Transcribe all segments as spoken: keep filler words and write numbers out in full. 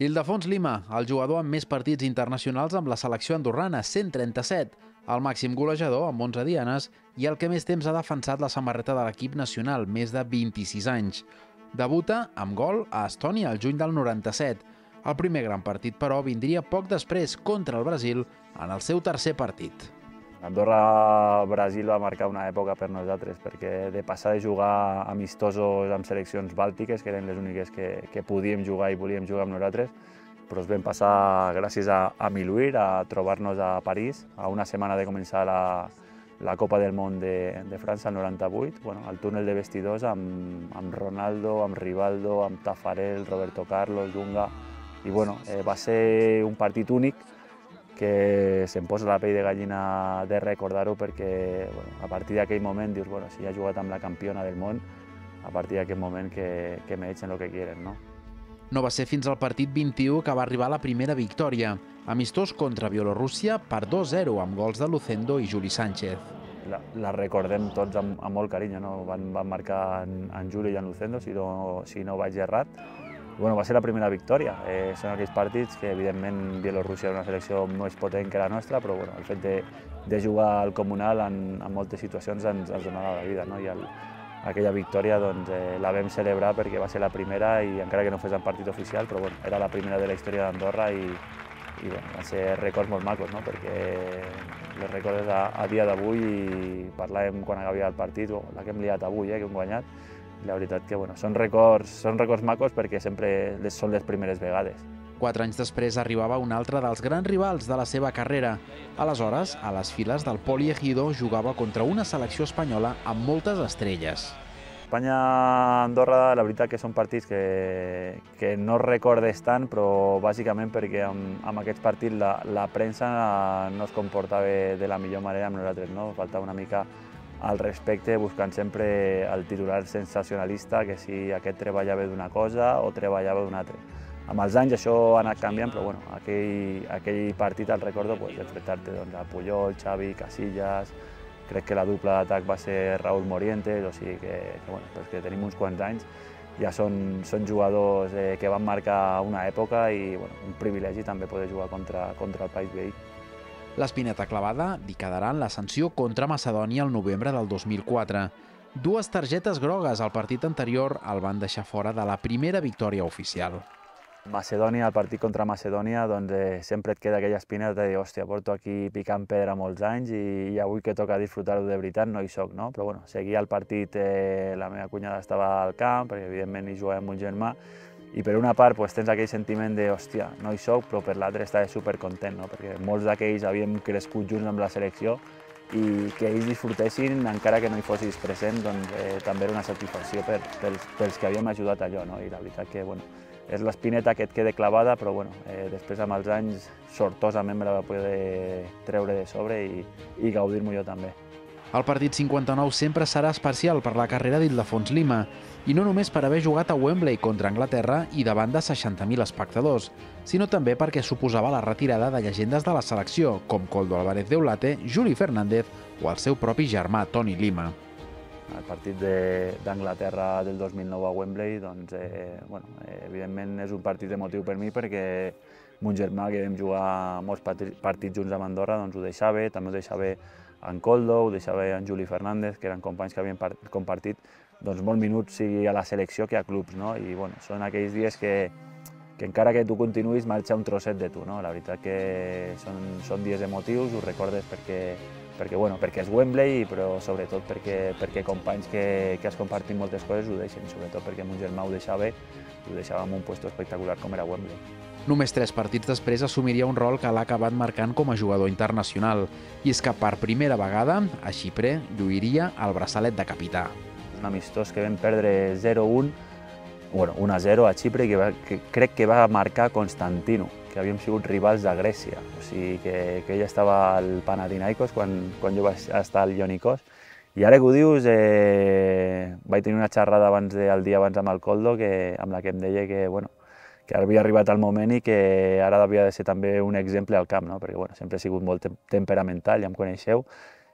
Ildefons Lima, el jugador amb més partits internacionals amb la selecció andorrana, cent trenta-set, el màxim golejador amb onze dianes i el que més temps ha defensat la samarreta de l'equip nacional, més de vint-i-sis anys. Debuta amb gol a Estònia el juny del noranta-set. El primer gran partit, però, vindria poc després contra el Brasil en el seu tercer partit. Andorra-Brasil va marcar una època per nosaltres, perquè de passar de jugar amistosos amb seleccions bàltiques, que eren les úniques que, que podíem jugar i volíem jugar amb nosaltres, però ens vam passar, gràcies a, a Miluir, a trobar-nos a París, a una setmana de començar la, la Copa del Món de, de França, el noranta-vuit, bueno, al túnel de vestidors amb, amb Ronaldo, amb Rivaldo, amb Tafarel, Roberto Carlos, Dunga, i bueno, eh, va ser un partit únic que se'm posa la pell de gallina de recordar-ho, perquè bueno, a partir d'aquell moment dius, bueno, si ja he jugat amb la campiona del món, a partir d'aquest moment que, que me echen lo que quieren, no? No va ser fins al partit vint-i-u que va arribar la primera victòria, amistós contra Bielorússia per dos a zero amb gols de Lucendo i Juli Sánchez. La, la recordem tots amb, amb molt carinyo, no? Van, van marcar en, en Juli i en Lucendo, si no, si no vaig errat. Bueno, va ser la primera victòria. Eh, són aquells partits que, evidentment, Bielorússia era una selecció més potent que la nostra, però bueno, el fet de, de jugar al Comunal en, en moltes situacions ens, ens donava la vida, no? I el, aquella victòria doncs, eh, la vam celebrar perquè va ser la primera, i encara que no fos en partit oficial, però bueno, era la primera de la història d'Andorra, i, i bueno, van ser records molt macos, no? Perquè les recordes a, a dia d'avui, i parlàvem quan acabia el partit, oh, la que hem liat avui, eh, que hem guanyat. La veritat que bueno, són records, són records macos perquè sempre les, són les primeres vegades. Quatre anys després arribava un altre dels grans rivals de la seva carrera. Aleshores, a les files del Poli Ejido jugava contra una selecció espanyola amb moltes estrelles. Espanya-Andorra, la veritat que són partits que, que no recordes tant, però bàsicament perquè amb, amb aquests partits la, la premsa no es comportava de la millor manera amb nosaltres, no? Faltava una mica al respecte, buscant sempre el titular sensacionalista, que si aquest treballava d'una cosa o treballava d'una altra. Amb els anys això ha anat canviant, però bueno, aquell, aquell partit el recordo pues, enfrontar-te doncs, a Puyol, Xavi, Casillas, crec que la dupla d'atac va ser Raúl Morientes, o sigui que, que, bueno, pues que tenim uns quants anys, ja són, són jugadors eh, que van marcar una època, i bueno, un privilegi també poder jugar contra, contra el país veí. L'espineta clavada li quedarà en la sanció contra Macedònia el novembre del dos mil quatre. Dues targetes grogues al partit anterior el van deixar fora de la primera victòria oficial. Macedònia, el partit contra Macedònia, doncs eh, sempre et queda aquella espineta de dir, hòstia, porto aquí picant pedra molts anys i, i avui que toca disfrutar-ho de veritat no hi soc, no? Però bueno, seguia el partit, eh, la meva cunyada estava al camp, perquè evidentment hi jugava amb un germà, i per una part pues, tens aquell sentiment de, hòstia, no hi soc, però per l'altra estava supercontent, no? Perquè molts d'aquells havíem crescut junts amb la selecció, i que ells disfrutessin, encara que no hi fossis present, doncs eh, també era una satisfacció per, pels, pels que havíem ajudat allò, no? I la veritat que, bueno, és l'espineta que et queda clavada, però bueno, eh, després amb els anys sortosament me la va poder treure de sobre i, i gaudir-m'ho jo també. El partit cinquanta-nou sempre serà especial per la carrera d'Ildefons Lima, i no només per haver jugat a Wembley contra Anglaterra i davant de seixanta mil espectadors, sinó també perquè suposava la retirada de llegendes de la selecció, com Koldo Álvarez de Oulate, Juli Fernández o el seu propi germà, Toni Lima. El partit d'Anglaterra de, del dos mil nou a Wembley, doncs, eh, bueno, eh, evidentment és un partit emotiu per mi, perquè mon germà, que vam jugar molts partits junts amb Andorra, doncs ho deixava, també ho deixava en Koldo, ho deixava en Juli Fernández, que eren companys que havien compartit doncs, molts minuts, sigui a la selecció que a clubs, no? I bueno, són aquells dies que, que encara que tu continuïs marxa un trosset de tu, no? La veritat que són, són dies emotius, ho recordes perquè, perquè, bueno, perquè és Wembley, però sobretot perquè, perquè companys que, que has compartit moltes coses ho deixen, sobretot perquè mon germà ho deixava, ho deixava en un lloc espectacular com era Wembley. Només tres partits després assumiria un rol que l'ha acabat marcant com a jugador internacional, i és que per primera vegada a Xipre lluiria el braçalet de capità. Un amistós que vam perdre zero a un, bueno, un a zero a Xipre, que, va, que crec que va marcar Constantino, que havíem sigut rivals de Grècia, o sigui que, que ella estava al Panathinaikos quan, quan jo vaig estar al Ionikos. I ara que ho dius, eh, vaig tenir una xerrada abans de, el dia abans amb el Koldo, que, amb la que em deia que, bueno, que havia arribat el moment i que ara havia de ser també un exemple al camp, no? Perquè bueno, sempre he sigut molt temperamental, ja em coneixeu,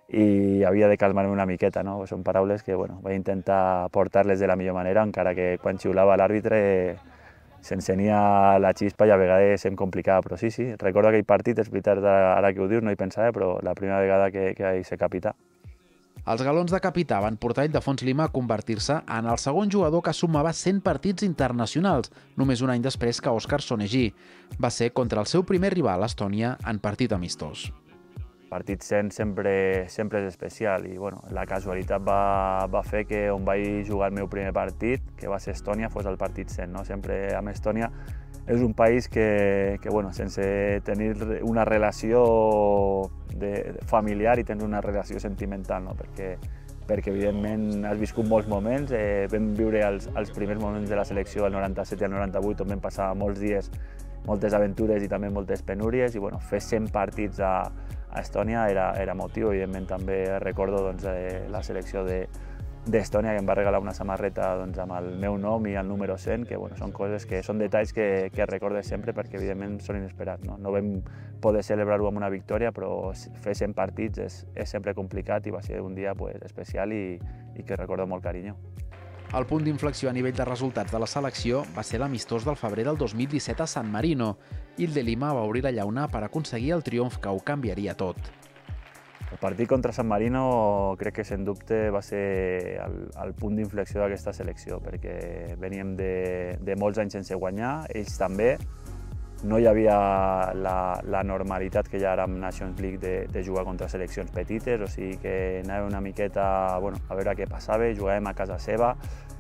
i havia de calmar-me una miqueta, no? Són paraules que bueno, vaig intentar portar-les de la millor manera, encara que quan xiulava l'àrbitre s'encenia la xispa i a vegades em complicava, però sí, sí, recordo aquell partit, és veritat, ara que ho dius, no hi pensava, però la primera vegada que, que vaig ser capità. Els galons de capità van portar Ildefons Lima a convertir-se en el segon jugador que sumava cent partits internacionals, només un any després que Òscar Sonegí. Va ser contra el seu primer rival, Estònia, en partit amistós. El partit cent sempre, sempre és especial i bueno, la casualitat va, va fer que on vaig jugar el meu primer partit, que va ser Estònia, fos el partit cent. No? Sempre amb Estònia és un país que, que bueno, sense tenir una relació de, de familiar i tens una relació sentimental, no? perquè, perquè evidentment has viscut molts moments, eh, vam viure els, els primers moments de la selecció, el noranta-set i el noranta-vuit, on vam passar molts dies, moltes aventures i també moltes penúries, i bueno, fer cent partits a, a Estònia era, era motiu. Evidentment també recordo doncs, eh, la selecció de, d'Estònia, que em va regalar una samarreta doncs, amb el meu nom i el número cent, que bueno, són coses que són detalls que, que recordes sempre perquè evidentment són inesperats. No, no vam poder celebrar-ho amb una victòria, però fer cent partits és, és sempre complicat i va ser un dia pues, especial i, i que recordo molt carinyo. El punt d'inflexió a nivell de resultats de la selecció va ser l'amistós del febrer del dos mil disset a San Marino. Ilde Lima va obrir la llauna per aconseguir el triomf que ho canviaria tot. El partit contra San Marino crec que, sens dubte, va ser el, el punt d'inflexió d'aquesta selecció, perquè veníem de, de molts anys sense guanyar, ells també. No hi havia la, la normalitat que hi ha ara amb Nations League de, de jugar contra seleccions petites, o sigui que anava una miqueta bueno, a veure què passava, jugàvem a casa seva.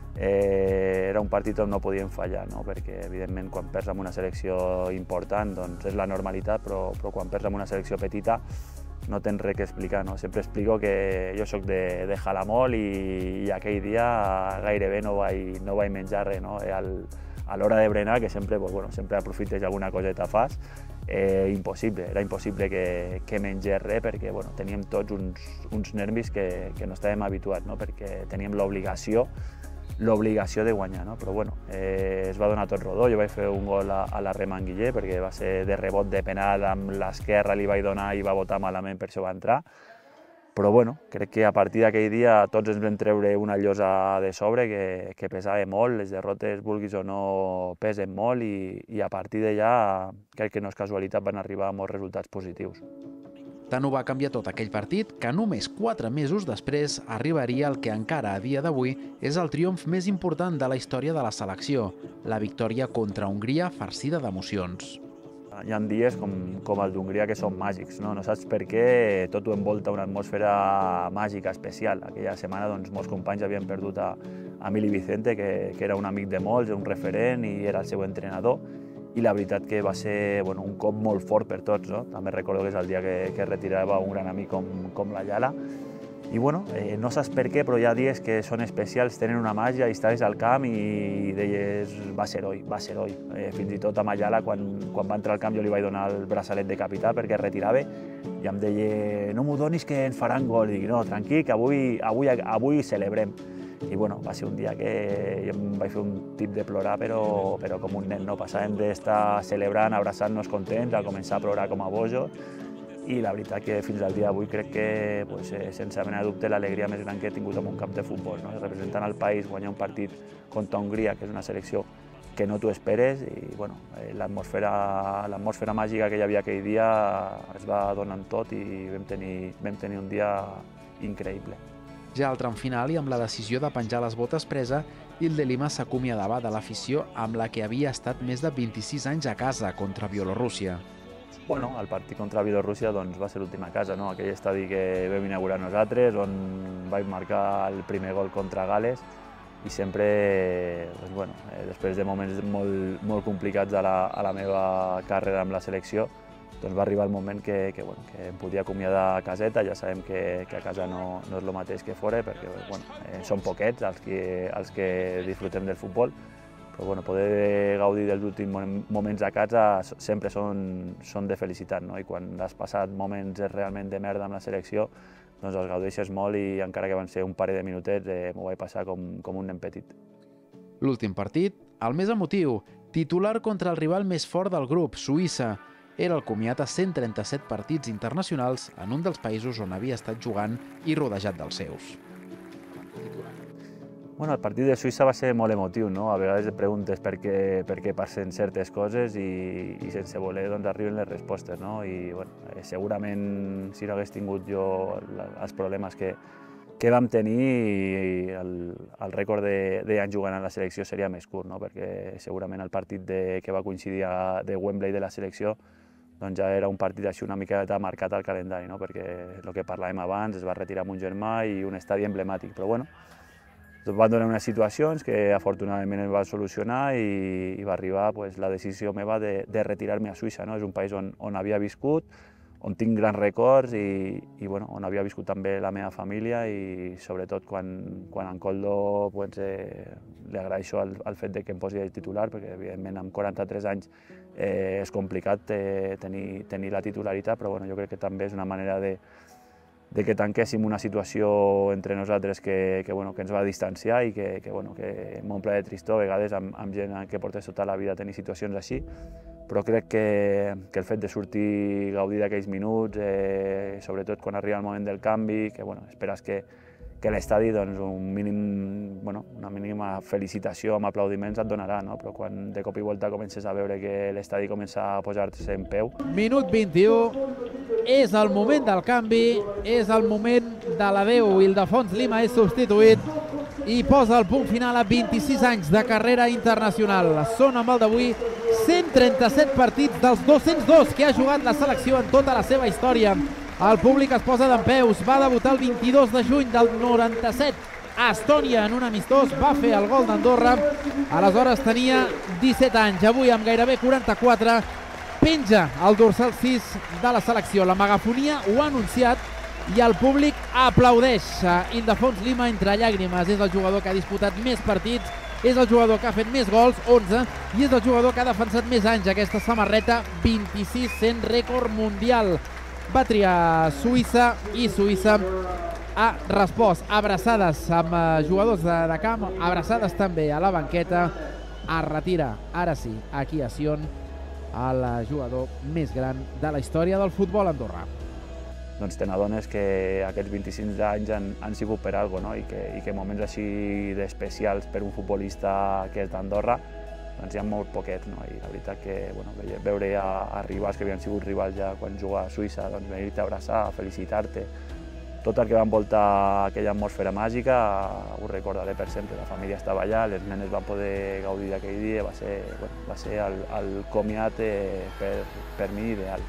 Eh, era un partit on no podíem fallar, no? Perquè evidentment quan perds amb una selecció important doncs és la normalitat, però, però quan perds amb una selecció petita no tens res que explicar. No? Sempre explico que jo sóc de, de Jalamol i, i aquell dia gairebé no vaig, no vaig menjar res. No? El, a l'hora de berenar, que sempre, pues, bueno, sempre aprofites alguna coseta fas, eh, impossible, era impossible que, que mengés res perquè bueno, teníem tots uns, uns nervis que, que no estàvem habituats, no? Perquè teníem l'obligació l'obligació de guanyar, no? Però bueno, eh, es va donar tot rodó, jo vaig fer un gol a, a la Remanguiller perquè va ser de rebot de penal, amb l'esquerra li vaig donar i va botar malament, per això va entrar. Però bueno, crec que a partir d'aquell dia tots ens vam treure una llosa de sobre que, que pesava molt, les derrotes, vulguis o no, pesen molt i, i a partir d'allà crec que no és casualitat, van arribar molts resultats positius. Tant ho va canviar tot aquell partit que només quatre mesos després arribaria el que encara a dia d'avui és el triomf més important de la història de la selecció, la victòria contra Hongria farcida d'emocions. Hi ha dies com, com el d'Hongria que són màgics, no? No saps per què, tot ho envolta una atmosfera màgica, especial. Aquella setmana doncs, molts companys havien perdut a, a Mili Vicente, que, que era un amic de molts, un referent i era el seu entrenador. I la veritat que va ser bueno, un cop molt fort per tots. No? També recordo que és el dia que, que retirava un gran amic com, com la Yala. I bueno, eh, no saps per què, però hi ha dies que són especials, tenen una màgia i estaves al camp i deies va ser oi, va ser oi. Eh, fins i tot a Mayala, quan, quan va entrar al camp, jo li vaig donar el braçalet de capità perquè es retirava i em deia no m'ho donis que ens faran gol. I dic no, tranquil, que avui, avui, avui celebrem. I bueno, va ser un dia que jo em vaig fer un tip de plorar, però, però com un nen, no? Passàvem d'estar celebrant, abraçant-nos contents, a començar a plorar com a bojos. I la veritat que fins al dia d'avui crec que, pues, eh, sense mena de dubte, l'alegria més gran que he tingut en un camp de futbol. No? Representant el país, guanyar un partit contra Hongria, que és una selecció que no t'ho esperes, i bueno, eh, l'atmosfera màgica que hi havia aquell dia es va donant tot i vam tenir, vam tenir un dia increïble. Ja al tram final i amb la decisió de penjar les botes presa, Ilde Lima s'acomiadava de l'afició amb la que havia estat més de vint-i-sis anys a casa contra Bielorússia. Bueno, el partit contra Bielorússia doncs, va ser l'última casa, no? Aquell estadi que vam inaugurar nosaltres, on vaig marcar el primer gol contra Gales i sempre, doncs, bueno, eh, després de moments molt, molt complicats a la, a la meva carrera amb la selecció, doncs va arribar el moment que, que, bueno, que em podia acomiadar a caseta. Ja sabem que, que a casa no, no és el mateix que fora, perquè bueno, eh, són poquets els que, els que disfrutem del futbol, però bueno, poder gaudir dels últims moments a casa sempre són, són de felicitat, no? I quan has passat moments realment de merda amb la selecció, doncs els gaudeixes molt i encara que van ser un parell de minutets eh, m'ho vaig passar com, com un nen petit. L'últim partit, el més emotiu, titular contra el rival més fort del grup, Suïssa. Era el comiat a cent trenta-set partits internacionals en un dels països on havia estat jugant i rodejat dels seus. Bueno, el partit de Suïssa va ser molt emotiu, no? A vegades et preguntes per què, per què passen certes coses i, i sense voler doncs, arriben les respostes, no? I bueno, eh, segurament si no hagués tingut jo els problemes que, que vam tenir, el, el rècord d'anys jugant a la selecció seria més curt, no? Perquè segurament el partit de, que va coincidir a, de Wembley de la selecció doncs ja era un partit així una miqueta marcat al calendari, no? Perquè el que parlàvem abans, es va retirar amb un germà i un estadi emblemàtic, però bueno, van donar unes situacions que afortunadament es van solucionar i, i va arribar pues, la decisió meva de, de retirar-me a Suïssa. No? És un país on, on havia viscut, on tinc grans records i, i bueno, on havia viscut també la meva família i sobretot quan, quan en Koldo pues, eh, li agraeixo el, el fet de que em posi el titular, perquè evidentment amb quaranta-tres anys eh, és complicat eh, tenir, tenir la titularitat, però bueno, jo crec que també és una manera de de que tanquéssim una situació entre nosaltres que, que, bueno, que ens va distanciar i que, que, bueno, que m'omple de tristor a vegades amb, amb gent que portes tota la vida a tenir situacions així, però crec que, que el fet de sortir i gaudir d'aquells minuts, eh, sobretot quan arriba el moment del canvi, que bueno, esperes que, que l'estadi doncs, un mínim, bueno, una mínima felicitació amb aplaudiments et donarà, no? Però quan de cop i volta comences a veure que l'estadi comença a posar-se en peu... Minut vint-i-u, és el moment del canvi, és el moment de l'adeu. Ildefons Lima és substituït i posa el punt final a vint-i-sis anys de carrera internacional. Són amb el d'avui cent trenta-set partits dels dos-cents dos que ha jugat la selecció en tota la seva història. El públic es posa dempeus, va debutar el vint-i-dos de juny del noranta-set a Estònia en un amistós, va fer el gol d'Andorra, aleshores tenia disset anys, avui amb gairebé quaranta-quatre, penja el dorsal sis de la selecció. La megafonia ho ha anunciat i el públic aplaudeix. Ildefons Lima entre llàgrimes, és el jugador que ha disputat més partits, és el jugador que ha fet més gols, onze, i és el jugador que ha defensat més anys aquesta samarreta, vint-i-sis, sent rècord mundial. Va triar Suïssa i Suïssa ha respost abraçades amb jugadors de, de camp, abraçades també a la banqueta. Es retira, ara sí, aquí a Sion, el jugador més gran de la història del futbol andorrà. Doncs te n'adones que aquests vint-i-cinc anys han, han sigut per alguna cosa, no? I, que, i que moments així d'especials per un futbolista que és d'Andorra doncs hi ha molt poquets, no? I la veritat que bueno, veure a, a rivals que havien sigut rivals ja quan jugava a Suïssa, doncs venir-te a abraçar, a felicitar-te, tot el que va envoltar aquella atmosfera màgica ho recordaré per sempre. La família estava allà, les nenes van poder gaudir d'aquell dia, va ser, bueno, va ser el, el comiat eh, per, per mi ideal.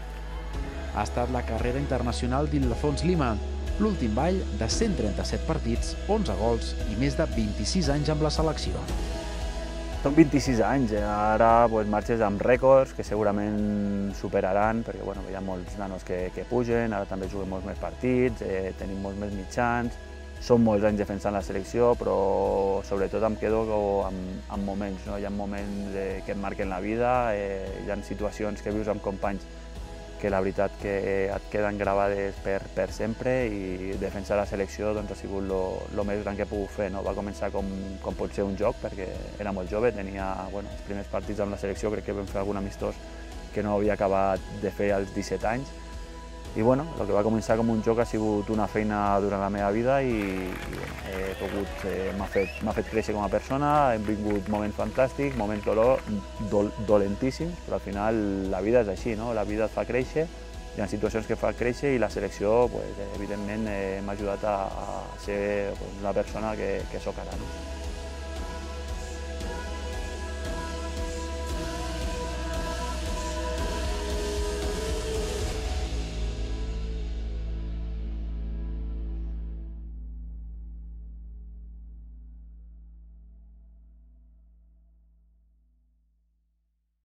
Ha estat la carrera internacional d'Ildefons Lima, l'últim ball de cent trenta-set partits, onze gols i més de vint-i-sis anys amb la selecció. Són vint-i-sis anys, eh? Ara pues, marxes amb rècords que segurament superaran, perquè bueno, hi ha molts nanos que, que pugen, ara també juguem molts més partits, eh, tenim molts més mitjans, són molts anys defensant la selecció, però sobretot em quedo amb, amb moments, no? Hi ha moments eh, que et marquen la vida, eh, hi ha situacions que vius amb companys que la veritat que et queden gravades per, per sempre i defensar la selecció doncs, ha sigut el més gran que he pogut fer. No? Va començar com, com pot ser un joc, perquè era molt jove, tenia bueno, els primers partits amb la selecció, crec que vam fer algun amistós que no havia acabat de fer als disset anys. I bueno, el que va començar com un joc ha sigut una feina durant la meva vida i, i bueno, he pogut, eh, m'ha fet, m'ha fet créixer com a persona, hem vingut moments fantàstics, moments dolor, dol, dolentíssims, però al final la vida és així, no? La vida et fa créixer, hi ha situacions que fa créixer i la selecció, pues, evidentment, eh, m'ha ajudat a, a ser pues, la persona que, que sóc ara. No?